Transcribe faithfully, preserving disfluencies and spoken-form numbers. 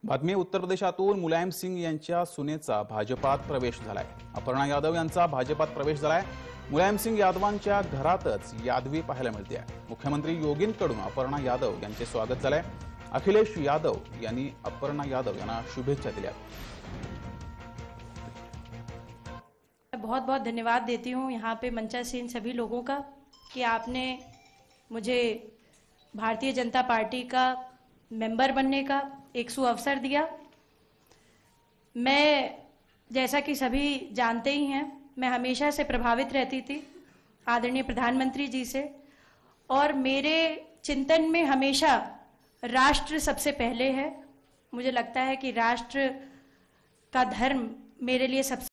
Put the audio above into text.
बातमी उत्तर प्रदेशातून मुलायम सिंग यांच्या सुनेचा भाजपात प्रवेश झालाय। अपर्णा यादव यांचा भाजपात प्रवेश झालाय। मुलायम सिंग यादवांच्या घरातच यादवी पाहायला मिळते आहे। मुख्यमंत्री योगींकडून अपर्णा यादव यांचे स्वागत झालंय। अखिलेश यादव यांनी अपर्णा यादव यांना शुभेच्छा दिल्या। बहुत बहुत धन्यवाद देती हूँ यहाँ पे मंचासीन सभी लोगों का कि आपने मुझे भारतीय जनता पार्टी का मेंबर बनने का एक सुअवसर दिया। मैं जैसा कि सभी जानते ही हैं, मैं हमेशा से प्रभावित रहती थी आदरणीय प्रधानमंत्री जी से, और मेरे चिंतन में हमेशा राष्ट्र सबसे पहले है। मुझे लगता है कि राष्ट्र का धर्म मेरे लिए सबसे